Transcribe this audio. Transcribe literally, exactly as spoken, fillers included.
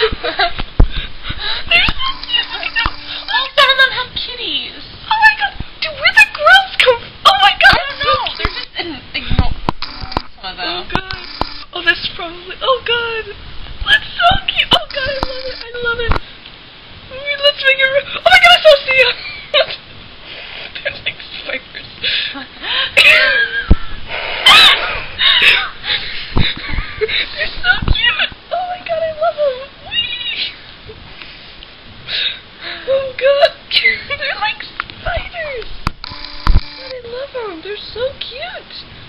They're so cute. Look at them. All some of them have kitties. Oh my god. Dude, where the girls come from? Oh my god. I don't know. So they're just in, ignore some of them. Oh god. Oh, that's probably. Oh god. That's so cute. Oh god, I love it. I love it. Let's make it. Oh my god, I saw Sia. They're like spiders. They're so cute. Oh my god, I love them. Oh god, they're like spiders. God, I love them. They're so cute.